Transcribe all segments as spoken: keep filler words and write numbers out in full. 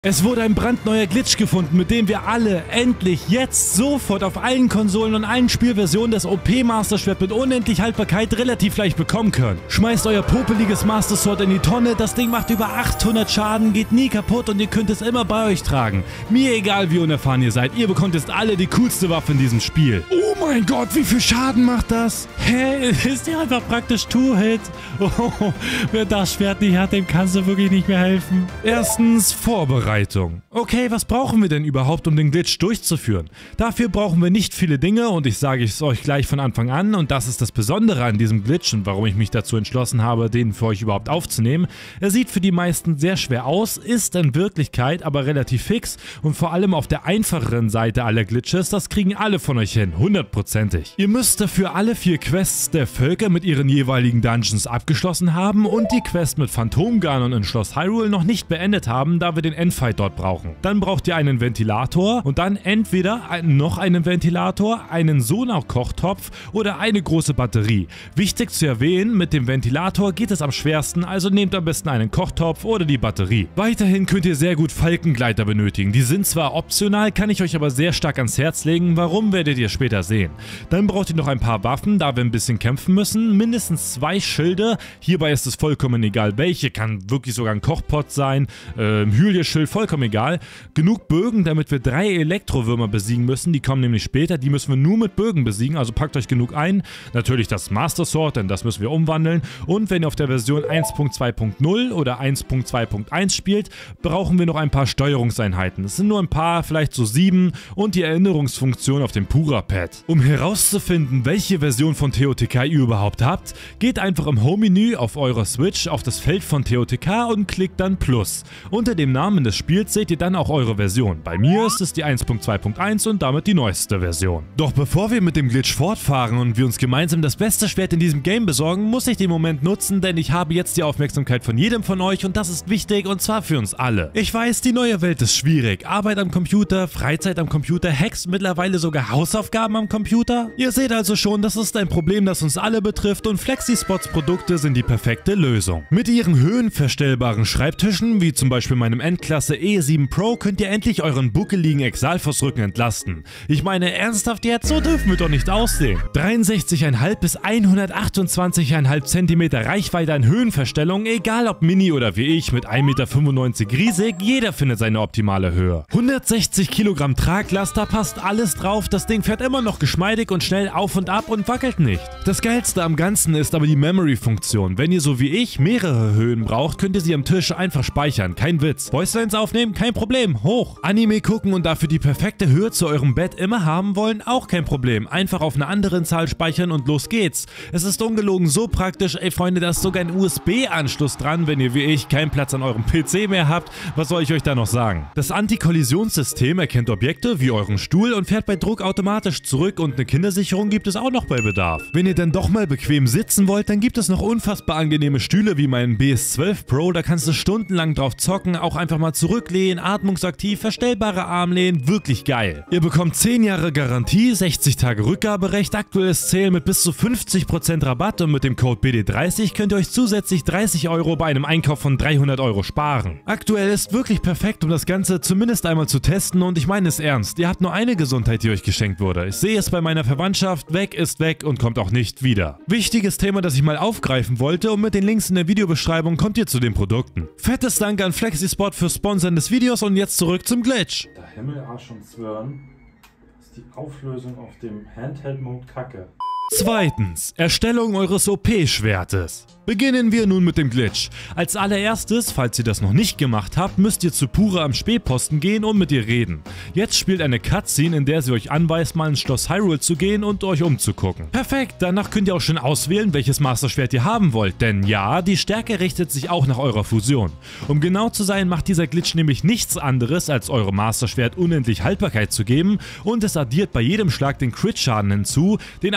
Es wurde ein brandneuer Glitch gefunden, mit dem wir alle endlich jetzt sofort auf allen Konsolen und allen Spielversionen das O P Master Schwert mit unendlich Haltbarkeit relativ leicht bekommen können. Schmeißt euer popeliges Master Sword in die Tonne, das Ding macht über achthundert Schaden, geht nie kaputt und ihr könnt es immer bei euch tragen. Mir egal wie unerfahren ihr seid, ihr bekommt jetzt alle die coolste Waffe in diesem Spiel. Oh mein Gott, wie viel Schaden macht das? Hä, ist ja einfach praktisch Two-Hit. Oh, wer das Schwert nicht hat, dem kannst du wirklich nicht mehr helfen. Erstens, Vorbereitung. Okay, was brauchen wir denn überhaupt, um den Glitch durchzuführen? Dafür brauchen wir nicht viele Dinge und ich sage es euch gleich von Anfang an und das ist das Besondere an diesem Glitch und warum ich mich dazu entschlossen habe, den für euch überhaupt aufzunehmen. Er sieht für die meisten sehr schwer aus, ist in Wirklichkeit aber relativ fix und vor allem auf der einfacheren Seite aller Glitches, das kriegen alle von euch hin, hundertprozentig. Ihr müsst dafür alle vier Quests der Völker mit ihren jeweiligen Dungeons abgeschlossen haben und die Quest mit Phantomganon in Schloss Hyrule noch nicht beendet haben, da wir den Endfight dort brauchen. Dann braucht ihr einen Ventilator und dann entweder noch einen Ventilator, einen Sonar-Kochtopf oder eine große Batterie. Wichtig zu erwähnen, mit dem Ventilator geht es am schwersten, also nehmt am besten einen Kochtopf oder die Batterie. Weiterhin könnt ihr sehr gut Falkengleiter benötigen. Die sind zwar optional, kann ich euch aber sehr stark ans Herz legen, warum werdet ihr später sehen. Dann braucht ihr noch ein paar Waffen, da wir ein bisschen kämpfen müssen, mindestens zwei Schilde, hierbei ist es vollkommen egal welche, kann wirklich sogar ein Kochpot sein, äh, Hylia-Schild, vollkommen egal. Genug Bögen, damit wir drei Elektrowürmer besiegen müssen, die kommen nämlich später, die müssen wir nur mit Bögen besiegen, also packt euch genug ein. Natürlich das Master Sword, denn das müssen wir umwandeln und wenn ihr auf der Version eins Punkt zwei Punkt null oder eins Punkt zwei Punkt eins spielt, brauchen wir noch ein paar Steuerungseinheiten. Es sind nur ein paar, vielleicht so sieben und die Erinnerungsfunktion auf dem Pura-Pad. Um herauszufinden, welche Version von T O T K ihr überhaupt habt, geht einfach im Home-Menü auf eurer Switch auf das Feld von T O T K und klickt dann Plus. Unter dem Namen des Spiels seht ihr dann auch eure Version. Bei mir ist es die eins Punkt zwei Punkt eins und damit die neueste Version. Doch bevor wir mit dem Glitch fortfahren und wir uns gemeinsam das beste Schwert in diesem Game besorgen, muss ich den Moment nutzen, denn ich habe jetzt die Aufmerksamkeit von jedem von euch und das ist wichtig und zwar für uns alle. Ich weiß, die neue Welt ist schwierig. Arbeit am Computer, Freizeit am Computer, Hacks, mittlerweile sogar Hausaufgaben am Computer. Ihr seht also schon, das ist ein Problem, das uns alle betrifft und FlexiSpots Produkte sind die perfekte Lösung. Mit ihren höhenverstellbaren Schreibtischen, wie zum Beispiel meinem Endklasse E sieben Pro, könnt ihr endlich euren buckeligen Exalfos-Rücken entlasten. Ich meine, ernsthaft jetzt? So dürfen wir doch nicht aussehen. dreiundsechzig Komma fünf bis hundertachtundzwanzig Komma fünf Zentimeter Reichweite an Höhenverstellung, egal ob Mini oder wie ich mit ein Meter fünfundneunzig riesig, jeder findet seine optimale Höhe. hundertsechzig Kilogramm Traglast, da passt alles drauf, das Ding fährt immer noch geschmeidig und schnell auf und ab und wackelt nicht. Das Geilste am Ganzen ist aber die Memory-Funktion. Wenn ihr so wie ich mehrere Höhen braucht, könnt ihr sie am Tisch einfach speichern, kein Witz. Voicelines aufnehmen, kein Problem, hoch. Anime gucken und dafür die perfekte Höhe zu eurem Bett immer haben wollen, auch kein Problem. Einfach auf einer anderen Zahl speichern und los geht's. Es ist ungelogen so praktisch, ey Freunde, da ist sogar ein U S B-Anschluss dran, wenn ihr wie ich keinen Platz an eurem P C mehr habt. Was soll ich euch da noch sagen? Das Anti-Kollisionssystem erkennt Objekte wie euren Stuhl und fährt bei Druck automatisch zurück und eine Kindersicherung gibt es auch noch bei Bedarf. Wenn ihr dann doch mal bequem sitzen wollt, dann gibt es noch unfassbar angenehme Stühle wie meinen B S zwölf Pro, da kannst du stundenlang drauf zocken, auch einfach mal zurücklehnen, atmungsaktiv, verstellbare Armlehnen, wirklich geil. Ihr bekommt zehn Jahre Garantie, sechzig Tage Rückgaberecht, aktuelles Sale mit bis zu fünfzig Prozent Rabatt und mit dem Code B D dreißig könnt ihr euch zusätzlich dreißig Euro bei einem Einkauf von dreihundert Euro sparen. Aktuell ist wirklich perfekt, um das Ganze zumindest einmal zu testen und ich meine es ernst, ihr habt nur eine Gesundheit, die euch geschenkt wurde. Ich sehe es bei meiner Verwandtschaft, weg ist weg und kommt auch nicht wieder. Wichtiges Thema, das ich mal aufgreifen wollte und mit den Links in der Videobeschreibung kommt ihr zu den Produkten. Fettes Dank an FlexiSpot für Sponsoren des Videos und jetzt zurück zum Glitch. Der Himmelarsch und Zwirn ist die Auflösung auf dem Handheld-Mode kacke. Zweitens, Erstellung eures O P-Schwertes. Beginnen wir nun mit dem Glitch. Als allererstes, falls ihr das noch nicht gemacht habt, müsst ihr zu Pura am Spähposten gehen und mit ihr reden. Jetzt spielt eine Cutscene, in der sie euch anweist, mal ins Schloss Hyrule zu gehen und euch umzugucken. Perfekt, danach könnt ihr auch schon auswählen, welches Master Schwert ihr haben wollt, denn ja, die Stärke richtet sich auch nach eurer Fusion. Um genau zu sein, macht dieser Glitch nämlich nichts anderes, als eurem Master Schwert unendlich Haltbarkeit zu geben und es addiert bei jedem Schlag den Crit-Schaden hinzu, den eine Waffe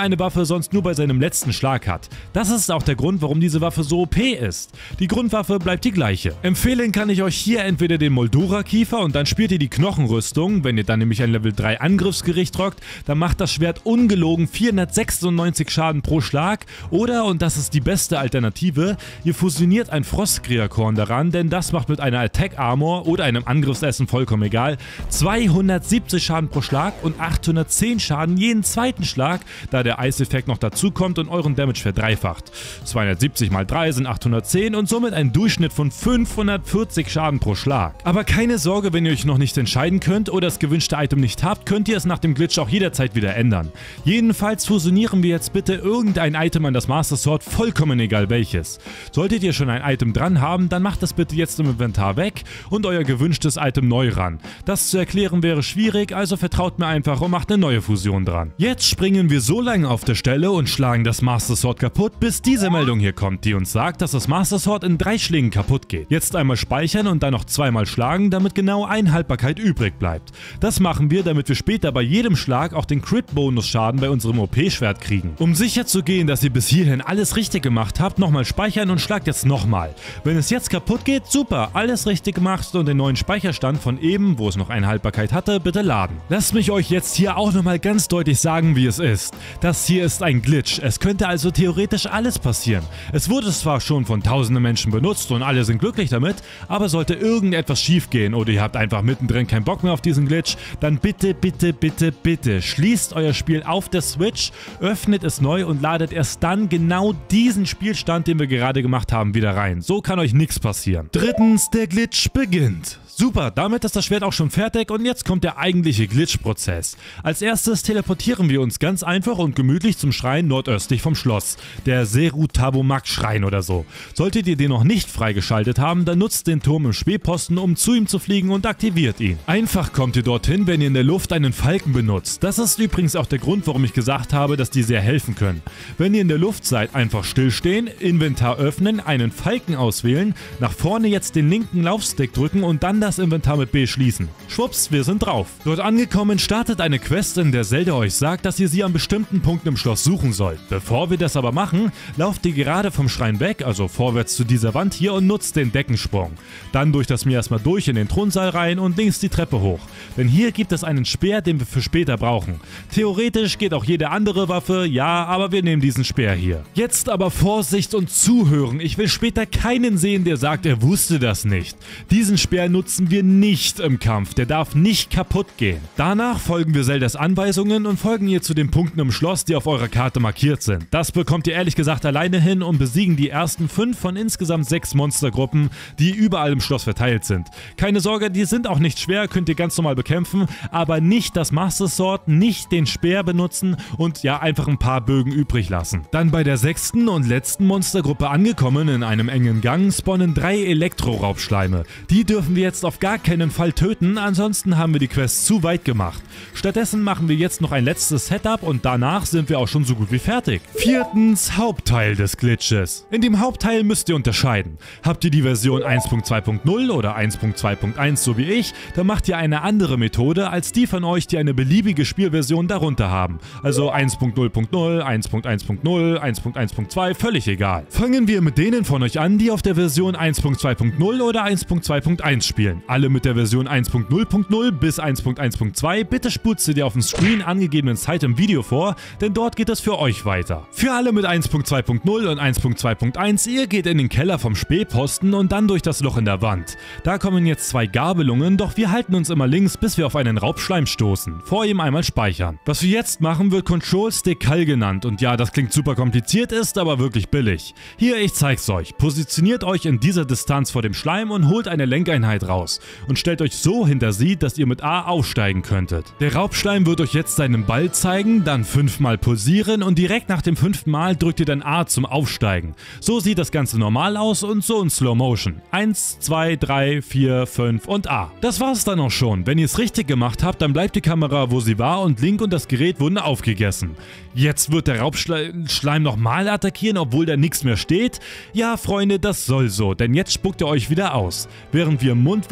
Waffe sonst nur bei seinem letzten Schlag hat. Das ist auch der Grund, warum diese Waffe so O P ist. Die Grundwaffe bleibt die gleiche. Empfehlen kann ich euch hier entweder den Moldura-Kiefer und dann spielt ihr die Knochenrüstung. Wenn ihr dann nämlich ein Level drei Angriffsgericht rockt, dann macht das Schwert ungelogen vierhundertsechsundneunzig Schaden pro Schlag. Oder, und das ist die beste Alternative, ihr fusioniert ein Frostkriakorn daran, denn das macht mit einer Attack Armor oder einem Angriffsessen vollkommen egal, zweihundertsiebzig Schaden pro Schlag und achthundertzehn Schaden jeden zweiten Schlag, da der Eiseffekt noch dazu kommt und euren Damage verdreifacht. zweihundertsiebzig mal drei sind achthundertzehn und somit ein Durchschnitt von fünfhundertvierzig Schaden pro Schlag. Aber keine Sorge, wenn ihr euch noch nicht entscheiden könnt oder das gewünschte Item nicht habt, könnt ihr es nach dem Glitch auch jederzeit wieder ändern. Jedenfalls fusionieren wir jetzt bitte irgendein Item an das Master Sword, vollkommen egal welches. Solltet ihr schon ein Item dran haben, dann macht es bitte jetzt im Inventar weg und euer gewünschtes Item neu ran. Das zu erklären wäre schwierig, also vertraut mir einfach und macht eine neue Fusion dran. Jetzt springen wir so lange auf der Stelle und schlagen das Master Sword kaputt, bis diese Meldung hier kommt, die uns sagt, dass das Master Sword in drei Schlägen kaputt geht. Jetzt einmal speichern und dann noch zweimal schlagen, damit genau eine Haltbarkeit übrig bleibt. Das machen wir, damit wir später bei jedem Schlag auch den Crit-Bonus-Schaden bei unserem O P-Schwert kriegen. Um sicher zu gehen, dass ihr bis hierhin alles richtig gemacht habt, nochmal speichern und schlagt jetzt nochmal. Wenn es jetzt kaputt geht, super, alles richtig gemacht und den neuen Speicherstand von eben, wo es noch eine Haltbarkeit hatte, bitte laden. Lasst mich euch jetzt hier auch nochmal ganz deutlich sagen, wie es ist. Das hier ist ein Glitch, es könnte also theoretisch alles passieren. Es wurde zwar schon von tausenden Menschen benutzt und alle sind glücklich damit, aber sollte irgendetwas schief gehen oder ihr habt einfach mittendrin keinen Bock mehr auf diesen Glitch, dann bitte, bitte, bitte, bitte schließt euer Spiel auf der Switch, öffnet es neu und ladet erst dann genau diesen Spielstand, den wir gerade gemacht haben, wieder rein. So kann euch nichts passieren. Drittens, der Glitch beginnt. Super, damit ist das Schwert auch schon fertig und jetzt kommt der eigentliche Glitch-Prozess. Als erstes teleportieren wir uns ganz einfach und gemütlich zum Schrein nordöstlich vom Schloss, der Seru-Tabomak-Schrein oder so. Solltet ihr den noch nicht freigeschaltet haben, dann nutzt den Turm im Spähposten, um zu ihm zu fliegen und aktiviert ihn. Einfach kommt ihr dorthin, wenn ihr in der Luft einen Falken benutzt. Das ist übrigens auch der Grund, warum ich gesagt habe, dass die sehr helfen können. Wenn ihr in der Luft seid, einfach stillstehen, Inventar öffnen, einen Falken auswählen, nach vorne jetzt den linken Laufstick drücken und dann das Inventar mit B schließen. Schwupps, wir sind drauf. Dort angekommen startet eine Quest, in der Zelda euch sagt, dass ihr sie an bestimmten Punkten im Schloss suchen sollt. Bevor wir das aber machen, lauft ihr gerade vom Schrein weg, also vorwärts zu dieser Wand hier und nutzt den Deckensprung. Dann durch das Miasma durch in den Thronsaal rein und links die Treppe hoch. Denn hier gibt es einen Speer, den wir für später brauchen. Theoretisch geht auch jede andere Waffe, ja, aber wir nehmen diesen Speer hier. Jetzt aber Vorsicht und zuhören. Ich will später keinen sehen, der sagt, er wusste das nicht. Diesen Speer nutzen wir nicht im Kampf, der darf nicht kaputt gehen. Danach folgen wir Zeldas Anweisungen und folgen ihr zu den Punkten im Schloss, die auf eurer Karte markiert sind. Das bekommt ihr ehrlich gesagt alleine hin und besiegen die ersten fünf von insgesamt sechs Monstergruppen, die überall im Schloss verteilt sind. Keine Sorge, die sind auch nicht schwer, könnt ihr ganz normal bekämpfen, aber nicht das Master Sword, nicht den Speer benutzen und ja, einfach ein paar Bögen übrig lassen. Dann bei der sechsten und letzten Monstergruppe angekommen, in einem engen Gang, spawnen drei Elektro-Raubschleime. Die dürfen wir jetzt auf gar keinen Fall töten, ansonsten haben wir die Quest zu weit gemacht. Stattdessen machen wir jetzt noch ein letztes Setup und danach sind wir auch schon so gut wie fertig. Viertens, Hauptteil des Glitches. In dem Hauptteil müsst ihr unterscheiden. Habt ihr die Version eins Punkt zwei Punkt null oder eins Punkt zwei Punkt eins so wie ich, dann macht ihr eine andere Methode als die von euch, die eine beliebige Spielversion darunter haben. Also eins Punkt null Punkt null, eins Punkt eins Punkt null, eins Punkt eins Punkt zwei, völlig egal. Fangen wir mit denen von euch an, die auf der Version eins Punkt zwei Punkt null oder eins Punkt zwei Punkt eins spielen. Alle mit der Version eins Punkt null Punkt null bis eins Punkt eins Punkt zwei, bitte spult sie dir auf dem Screen angegebenen Zeit im Video vor, denn dort geht es für euch weiter. Für alle mit eins Punkt zwei Punkt null und eins Punkt zwei Punkt eins, ihr geht in den Keller vom Spähposten und dann durch das Loch in der Wand. Da kommen jetzt zwei Gabelungen, doch wir halten uns immer links, bis wir auf einen Raubschleim stoßen. Vor ihm einmal speichern. Was wir jetzt machen, wird Control Stick Kall genannt und ja, das klingt super kompliziert, ist aber wirklich billig. Hier, ich zeig's euch. Positioniert euch in dieser Distanz vor dem Schleim und holt eine Lenkeinheit raus und stellt euch so hinter sie, dass ihr mit A aufsteigen könntet. Der Raubschleim wird euch jetzt seinen Ball zeigen, dann fünfmal pulsieren und direkt nach dem fünften Mal drückt ihr dann A zum Aufsteigen. So sieht das Ganze normal aus und so in Slow Motion. eins, zwei, drei, vier, fünf und A. Das war's dann auch schon. Wenn ihr es richtig gemacht habt, dann bleibt die Kamera, wo sie war und Link und das Gerät wurden aufgegessen. Jetzt wird der Raubschleim nochmal attackieren, obwohl da nichts mehr steht? Ja, Freunde, das soll so, denn jetzt spuckt er euch wieder aus. Während wir Mund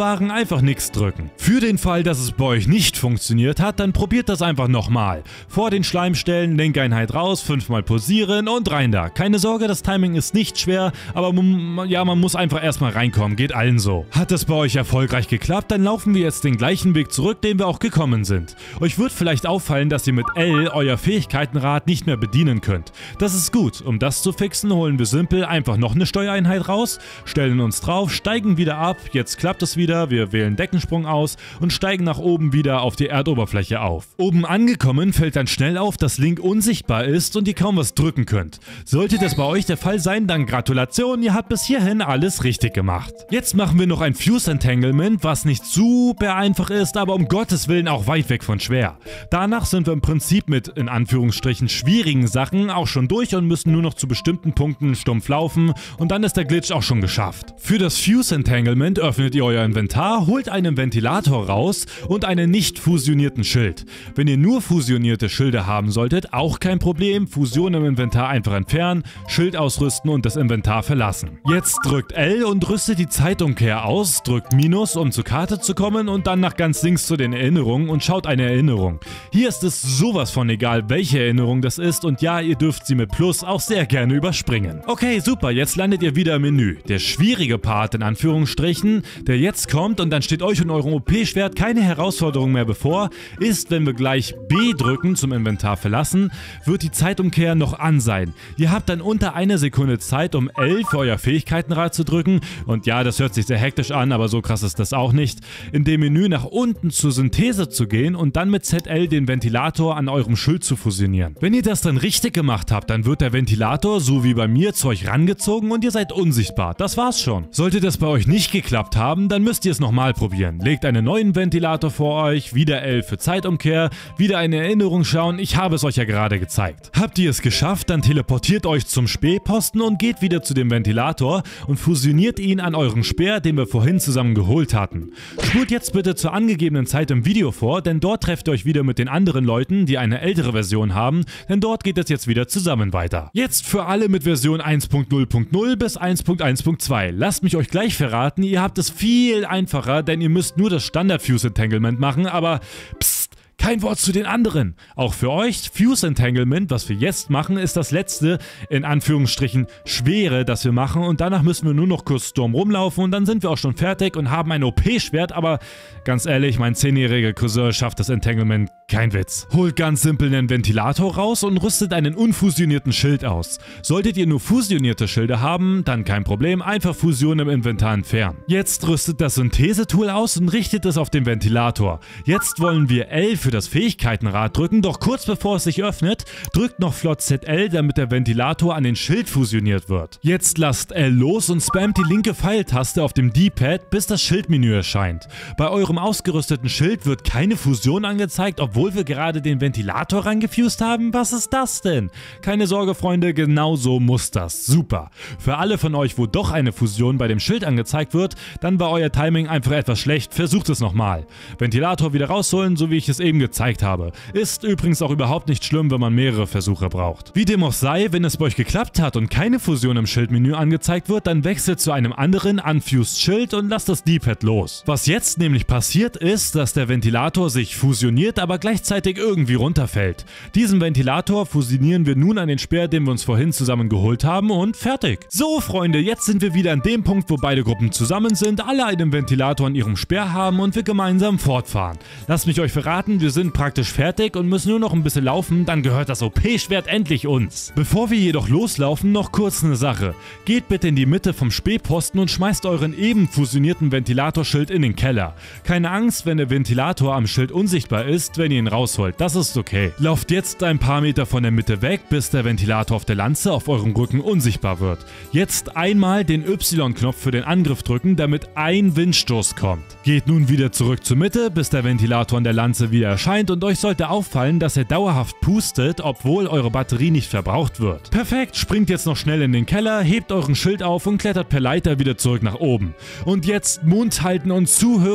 abwarten, einfach nichts drücken. Für den Fall, dass es bei euch nicht funktioniert hat, dann probiert das einfach nochmal. Vor den Schleimstellen, Lenkeinheit raus, fünfmal posieren und rein da. Keine Sorge, das Timing ist nicht schwer, aber ja, man muss einfach erstmal reinkommen, geht allen so. Hat das bei euch erfolgreich geklappt, dann laufen wir jetzt den gleichen Weg zurück, den wir auch gekommen sind. Euch wird vielleicht auffallen, dass ihr mit L euer Fähigkeitenrad nicht mehr bedienen könnt. Das ist gut. Um das zu fixen, holen wir simpel einfach noch eine Steuereinheit raus, stellen uns drauf, steigen wieder ab, jetzt klappt es wieder, wir wählen Deckensprung aus und steigen nach oben wieder auf die Erdoberfläche auf. Oben angekommen fällt dann schnell auf, dass Link unsichtbar ist und ihr kaum was drücken könnt. Sollte das bei euch der Fall sein, dann Gratulation, ihr habt bis hierhin alles richtig gemacht. Jetzt machen wir noch ein Fuse Entanglement, was nicht super einfach ist, aber um Gottes Willen auch weit weg von schwer. Danach sind wir im Prinzip mit in Anführungsstrichen schwierigen Sachen auch schon durch und müssen nur noch zu bestimmten Punkten stumpf laufen und dann ist der Glitch auch schon geschafft. Für das Fuse Entanglement öffnet ihr euer Inventar, holt einen Ventilator raus und einen nicht fusionierten Schild. Wenn ihr nur fusionierte Schilde haben solltet, auch kein Problem, Fusion im Inventar einfach entfernen, Schild ausrüsten und das Inventar verlassen. Jetzt drückt L und rüstet die Zeitumkehr aus, drückt Minus, um zur Karte zu kommen und dann nach ganz links zu den Erinnerungen und schaut eine Erinnerung. Hier ist es sowas von egal, welche Erinnerung das ist und ja, ihr dürft sie mit Plus auch sehr gerne überspringen. Okay, super, jetzt landet ihr wieder im Menü. Der schwierige Part in Anführungsstrichen, der jetzt kommt und dann steht euch und eurem O P-Schwert keine Herausforderung mehr bevor, ist, wenn wir gleich B drücken zum Inventar verlassen, wird die Zeitumkehr noch an sein. Ihr habt dann unter einer Sekunde Zeit, um L für euer Fähigkeitenrad zu drücken und ja, das hört sich sehr hektisch an, aber so krass ist das auch nicht. In dem Menü nach unten zur Synthese zu gehen und dann mit Z L den Ventilator an eurem Schild zu fusionieren. Wenn ihr das dann richtig gemacht habt, dann wird der Ventilator, so wie bei mir, zu euch rangezogen und ihr seid unsichtbar. Das war's schon. Sollte das bei euch nicht geklappt haben, dann müsst ihr es nochmal probieren. Legt einen neuen Ventilator vor euch, wieder L für Zeitumkehr, wieder eine Erinnerung schauen, ich habe es euch ja gerade gezeigt. Habt ihr es geschafft, dann teleportiert euch zum Spähposten und geht wieder zu dem Ventilator und fusioniert ihn an euren Speer, den wir vorhin zusammen geholt hatten. Spult jetzt bitte zur angegebenen Zeit im Video vor, denn dort trefft ihr euch wieder mit den anderen Leuten, die eine ältere Version haben, denn dort geht es jetzt wieder zusammen weiter. Jetzt für alle mit Version eins Punkt null Punkt null bis eins Punkt eins Punkt zwei. Lasst mich euch gleich verraten, ihr habt es viel einfacher, denn ihr müsst nur das Standard Fuse Entanglement machen, aber psst, kein Wort zu den anderen. Auch für euch, Fuse Entanglement, was wir jetzt machen, ist das letzte, in Anführungsstrichen, schwere, das wir machen und danach müssen wir nur noch kurz Sturm rumlaufen und dann sind wir auch schon fertig und haben ein O P-Schwert, aber ganz ehrlich, mein zehnjähriger Cousin schafft das Entanglement, kein Witz. Holt ganz simpel einen Ventilator raus und rüstet einen unfusionierten Schild aus. Solltet ihr nur fusionierte Schilde haben, dann kein Problem, einfach Fusion im Inventar entfernen. Jetzt rüstet das Synthese-Tool aus und richtet es auf den Ventilator. Jetzt wollen wir L für das Fähigkeitenrad drücken, doch kurz bevor es sich öffnet, drückt noch flott Z L, damit der Ventilator an den Schild fusioniert wird. Jetzt lasst L los und spammt die linke Pfeiltaste auf dem D-Pad, bis das Schildmenü erscheint. Bei eurem ausgerüsteten Schild wird keine Fusion angezeigt, obwohl wir gerade den Ventilator rangefused haben. Was ist das denn? Keine Sorge, Freunde, genau so muss das. Super. Für alle von euch, wo doch eine Fusion bei dem Schild angezeigt wird, dann war euer Timing einfach etwas schlecht. Versucht es nochmal. Ventilator wieder rausholen, so wie ich es eben gezeigt habe. Ist übrigens auch überhaupt nicht schlimm, wenn man mehrere Versuche braucht. Wie dem auch sei, wenn es bei euch geklappt hat und keine Fusion im Schildmenü angezeigt wird, dann wechselt zu einem anderen Unfused Schild und lasst das D-Pad los. Was jetzt nämlich passiert ist, dass der Ventilator sich fusioniert, aber gleichzeitig irgendwie runterfällt. Diesen Ventilator fusionieren wir nun an den Speer, den wir uns vorhin zusammen geholt haben und fertig. So Freunde, jetzt sind wir wieder an dem Punkt, wo beide Gruppen zusammen sind, alle einen Ventilator an ihrem Speer haben und wir gemeinsam fortfahren. Lasst mich euch verraten, wir sind praktisch fertig und müssen nur noch ein bisschen laufen, dann gehört das O P-Schwert endlich uns. Bevor wir jedoch loslaufen, noch kurz eine Sache. Geht bitte in die Mitte vom Spähposten und schmeißt euren eben fusionierten Ventilatorschild in den Keller. Keine Angst, wenn der Ventilator am Schild unsichtbar ist, wenn ihr ihn rausholt, das ist okay. Lauft jetzt ein paar Meter von der Mitte weg, bis der Ventilator auf der Lanze auf eurem Rücken unsichtbar wird. Jetzt einmal den Y-Knopf für den Angriff drücken, damit ein Windstoß kommt. Geht nun wieder zurück zur Mitte, bis der Ventilator an der Lanze wieder erscheint und euch sollte auffallen, dass er dauerhaft pustet, obwohl eure Batterie nicht verbraucht wird. Perfekt, springt jetzt noch schnell in den Keller, hebt euren Schild auf und klettert per Leiter wieder zurück nach oben. Und jetzt Mund halten und zuhören, aber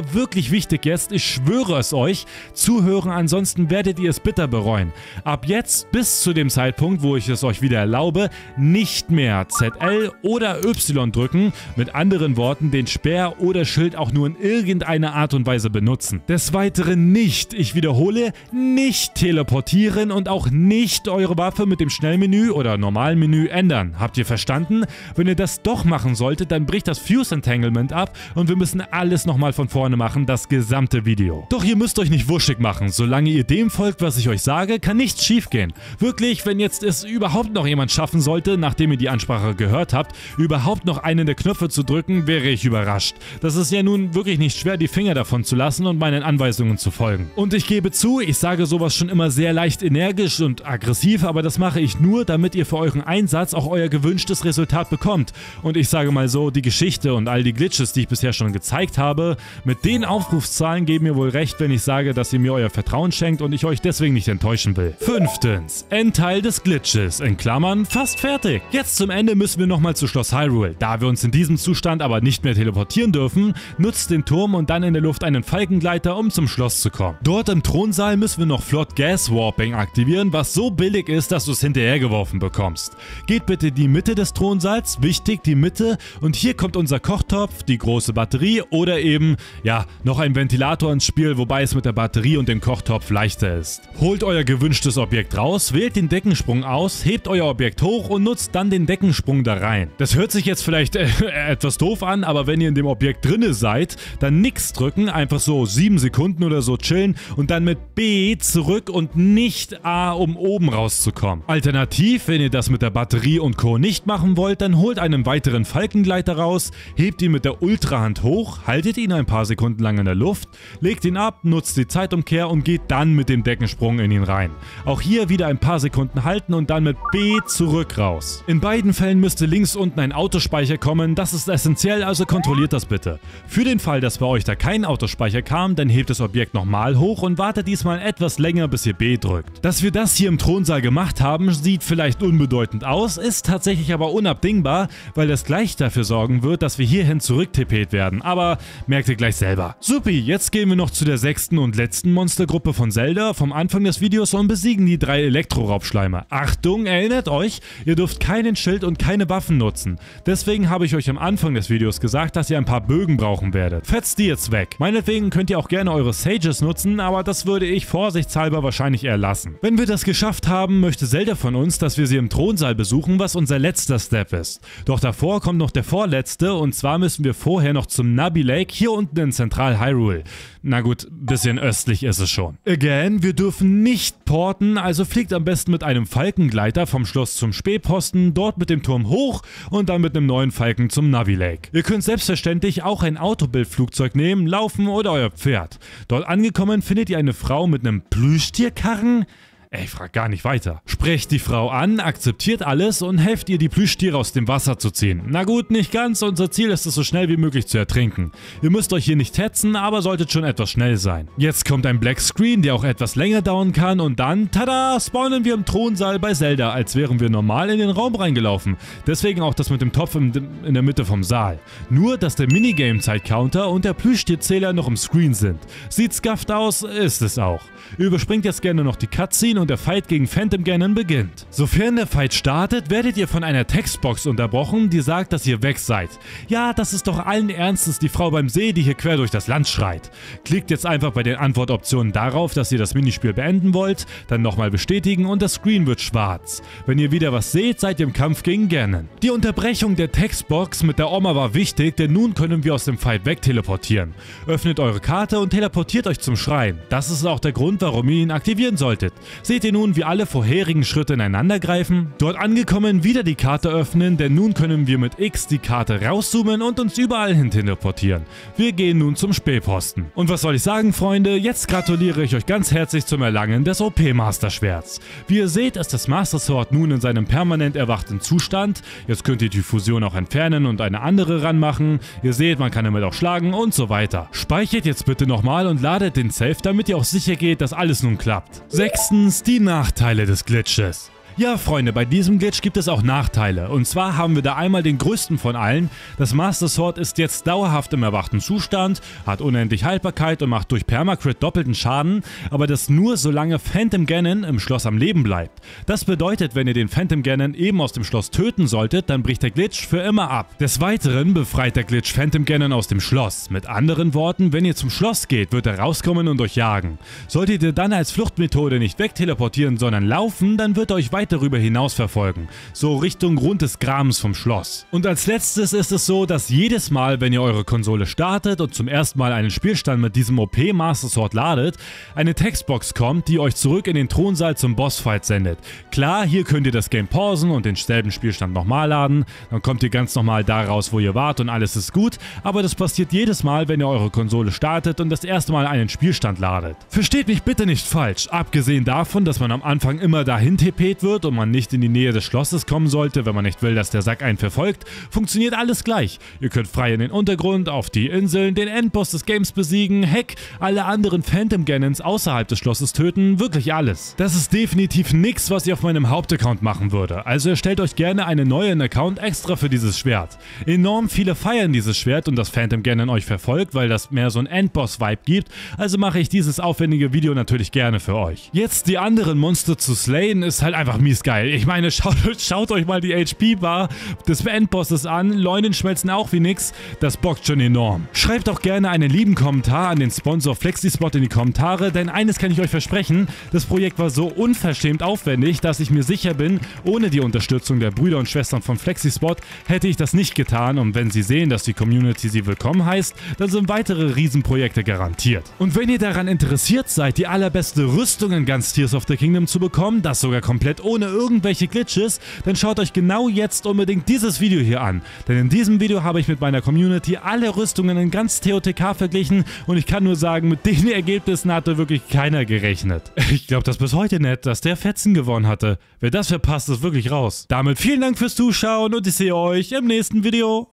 aber wirklich wichtig jetzt, ich schwöre es euch, zuhören, ansonsten werdet ihr es bitter bereuen. Ab jetzt bis zu dem Zeitpunkt, wo ich es euch wieder erlaube, nicht mehr Z L oder Y drücken, mit anderen Worten den Speer oder Schild auch nur in irgendeiner Art und Weise benutzen. Des Weiteren nicht, ich wiederhole, nicht teleportieren und auch nicht eure Waffe mit dem Schnellmenü oder normalen Menü ändern. Habt ihr verstanden? Wenn ihr das doch machen solltet, dann bricht das Fuse Entanglement ab und wir müssen alles nochmal von vorne machen, das gesamte Video. Doch ihr müsst euch nicht wuschig machen, solange ihr dem folgt, was ich euch sage, kann nichts schief gehen. Wirklich, wenn jetzt es überhaupt noch jemand schaffen sollte, nachdem ihr die Ansprache gehört habt, überhaupt noch einen der Knöpfe zu drücken, wäre ich überrascht. Das ist ja nun wirklich nicht schwer, die Finger davon zu lassen und meinen Anweisungen zu folgen. Und ich gebe zu, ich sage sowas schon immer sehr leicht energisch und aggressiv, aber das mache ich nur, damit ihr für euren Einsatz auch euer gewünschtes Resultat bekommt. Und ich sage mal so, die Geschichte und all die Glitches, die ich bisher schon gezeigt habe, mit den Aufrufszahlen geben mir wohl recht, wenn ich sage, dass ihr mir euer Vertrauen schenkt und ich euch deswegen nicht enttäuschen will. Fünftens. Endteil des Glitches, in Klammern fast fertig. Jetzt zum Ende müssen wir nochmal zu Schloss Hyrule. Da wir uns in diesem Zustand aber nicht mehr teleportieren dürfen, nutzt den Turm und dann in der Luft einen Falkengleiter, um zum Schloss zu kommen. Dort im Thronsaal müssen wir noch flott Gas Warping aktivieren, was so billig ist, dass du es hinterhergeworfen bekommst. Geht bitte die Mitte des Thronsaals, wichtig die Mitte, und hier kommt unser Kochtopf, die große Batterie oder eben, ja, noch ein Ventilator ins Spiel, wobei es mit der Batterie und dem Kochtopf leichter ist. Holt euer gewünschtes Objekt raus, wählt den Deckensprung aus, hebt euer Objekt hoch und nutzt dann den Deckensprung da rein. Das hört sich jetzt vielleicht äh, etwas doof an, aber wenn ihr in dem Objekt drinne seid, dann nix drücken, einfach so sieben Sekunden oder so chillen und dann mit B zurück und nicht A, um oben rauszukommen. Alternativ, wenn ihr das mit der Batterie und Co. nicht machen wollt, dann holt einen weiteren Falkengleiter raus, hebt ihn mit der Ultrahand hoch, haltet ihn ein paar Sekunden lang in der Luft, legt ihn ab, nutzt die Zeitumkehr und geht dann mit dem Deckensprung in ihn rein. Auch hier wieder ein paar Sekunden halten und dann mit B zurück raus. In beiden Fällen müsste links unten ein Autospeicher kommen, das ist essentiell, also kontrolliert das bitte. Für den Fall, dass bei euch da kein Autospeicher kam, dann hebt das Objekt nochmal hoch und wartet diesmal etwas länger, bis ihr B drückt. Dass wir das hier im Thronsaal gemacht haben, sieht vielleicht unbedeutend aus, ist tatsächlich aber unabdingbar, weil das gleich dafür sorgen wird, dass wir hierhin zurücktippet werden, aber merkt ihr gleich selber. Supi, jetzt gehen wir noch zu der sechsten und letzten Monstergruppe von Zelda vom Anfang des Videos und besiegen die drei Elektro-Raubschleime. Achtung, erinnert euch, ihr dürft keinen Schild und keine Waffen nutzen. Deswegen habe ich euch am Anfang des Videos gesagt, dass ihr ein paar Bögen brauchen werdet. Fetzt die jetzt weg. Meinetwegen könnt ihr auch gerne eure Sages nutzen, aber das würde ich vorsichtshalber wahrscheinlich eher lassen. Wenn wir das geschafft haben, möchte Zelda von uns, dass wir sie im Thronsaal besuchen, was unser letzter Step ist. Doch davor kommt noch der vorletzte, und zwar müssen wir vorher noch zum Nabi Lake, hier unten in Zentral Hyrule. Na gut, bisschen östlich ist es schon. Again, wir dürfen nicht porten, also fliegt am besten mit einem Falkengleiter vom Schloss zum Spähposten, dort mit dem Turm hoch und dann mit einem neuen Falken zum Navi Lake. Ihr könnt selbstverständlich auch ein Autobildflugzeug nehmen, laufen oder euer Pferd. Dort angekommen findet ihr eine Frau mit einem Plüschtierkarren. Ey, ich frag gar nicht weiter. Sprecht die Frau an, akzeptiert alles und helft ihr, die Plüschtiere aus dem Wasser zu ziehen. Na gut, nicht ganz, unser Ziel ist es, so schnell wie möglich zu ertrinken. Ihr müsst euch hier nicht hetzen, aber solltet schon etwas schnell sein. Jetzt kommt ein Black Screen, der auch etwas länger dauern kann, und dann, tada, spawnen wir im Thronsaal bei Zelda, als wären wir normal in den Raum reingelaufen. Deswegen auch das mit dem Topf in, in der Mitte vom Saal. Nur, dass der Minigame-Zeitcounter und der Plüschtierzähler noch im Screen sind. Sieht scuffed aus, ist es auch. Ihr überspringt jetzt gerne noch die Cutscene und der Fight gegen Phantom Ganon beginnt. Sofern der Fight startet, werdet ihr von einer Textbox unterbrochen, die sagt, dass ihr weg seid. Ja, das ist doch allen Ernstes die Frau beim See, die hier quer durch das Land schreit. Klickt jetzt einfach bei den Antwortoptionen darauf, dass ihr das Minispiel beenden wollt, dann nochmal bestätigen und das Screen wird schwarz. Wenn ihr wieder was seht, seid ihr im Kampf gegen Ganon. Die Unterbrechung der Textbox mit der Oma war wichtig, denn nun können wir aus dem Fight wegteleportieren. Öffnet eure Karte und teleportiert euch zum Schrein. Das ist auch der Grund, warum ihr ihn aktivieren solltet. Seht ihr nun, wie alle vorherigen Schritte ineinander greifen? Dort angekommen, wieder die Karte öffnen, denn nun können wir mit X die Karte rauszoomen und uns überall hin teleportieren. Wir gehen nun zum Spähposten. Und was soll ich sagen, Freunde? Jetzt gratuliere ich euch ganz herzlich zum Erlangen des O P Master Schwerts. Wie ihr seht, ist das Master Sword nun in seinem permanent erwachten Zustand. Jetzt könnt ihr die Fusion auch entfernen und eine andere ranmachen. Ihr seht, man kann damit auch schlagen und so weiter. Speichert jetzt bitte nochmal und ladet den Save, damit ihr auch sicher geht, dass alles nun klappt. Sechstens, die Nachteile des Glitches. Ja Freunde, bei diesem Glitch gibt es auch Nachteile. Und zwar haben wir da einmal den größten von allen. Das Master Sword ist jetzt dauerhaft im erwachten Zustand, hat unendlich Haltbarkeit und macht durch Permacrit doppelten Schaden, aber das nur solange Phantom Ganon im Schloss am Leben bleibt. Das bedeutet, wenn ihr den Phantom Ganon eben aus dem Schloss töten solltet, dann bricht der Glitch für immer ab. Des Weiteren befreit der Glitch Phantom Ganon aus dem Schloss. Mit anderen Worten, wenn ihr zum Schloss geht, wird er rauskommen und euch jagen. Solltet ihr dann als Fluchtmethode nicht wegteleportieren, sondern laufen, dann wird er euch weit darüber hinaus verfolgen, so Richtung Grund des Grabens vom Schloss. Und als letztes ist es so, dass jedes Mal, wenn ihr eure Konsole startet und zum ersten Mal einen Spielstand mit diesem O P Master Sword ladet, eine Textbox kommt, die euch zurück in den Thronsaal zum Bossfight sendet. Klar, hier könnt ihr das Game pausen und denselben Spielstand nochmal laden, dann kommt ihr ganz normal da raus, wo ihr wart und alles ist gut, aber das passiert jedes Mal, wenn ihr eure Konsole startet und das erste Mal einen Spielstand ladet. Versteht mich bitte nicht falsch, abgesehen davon, dass man am Anfang immer dahin T P't wird und man nicht in die Nähe des Schlosses kommen sollte, wenn man nicht will, dass der Sack einen verfolgt, funktioniert alles gleich. Ihr könnt frei in den Untergrund, auf die Inseln, den Endboss des Games besiegen, Heck, alle anderen Phantom Ganons außerhalb des Schlosses töten, wirklich alles. Das ist definitiv nichts, was ich auf meinem Hauptaccount machen würde, also erstellt euch gerne einen neuen Account extra für dieses Schwert. Enorm viele feiern dieses Schwert und das Phantom Ganon euch verfolgt, weil das mehr so ein Endboss-Vibe gibt, also mache ich dieses aufwendige Video natürlich gerne für euch. Jetzt die anderen Monster zu slayen ist halt einfach mies geil. Ich meine, schaut, schaut euch mal die H P-Bar des Endbosses an, Leunen schmelzen auch wie nix, das bockt schon enorm. Schreibt auch gerne einen lieben Kommentar an den Sponsor FlexiSpot in die Kommentare, denn eines kann ich euch versprechen, das Projekt war so unverschämt aufwendig, dass ich mir sicher bin, ohne die Unterstützung der Brüder und Schwestern von FlexiSpot hätte ich das nicht getan und wenn sie sehen, dass die Community sie willkommen heißt, dann sind weitere Riesenprojekte garantiert. Und wenn ihr daran interessiert seid, die allerbeste Rüstung in ganz Tears of the Kingdom zu bekommen, das sogar komplett ohne irgendwelche Glitches, dann schaut euch genau jetzt unbedingt dieses Video hier an. Denn in diesem Video habe ich mit meiner Community alle Rüstungen in ganz T O T K verglichen und ich kann nur sagen, mit den Ergebnissen hatte wirklich keiner gerechnet. Ich glaube das bis heute nicht, dass der Fetzen gewonnen hatte. Wer das verpasst, ist wirklich raus. Damit vielen Dank fürs Zuschauen und ich sehe euch im nächsten Video.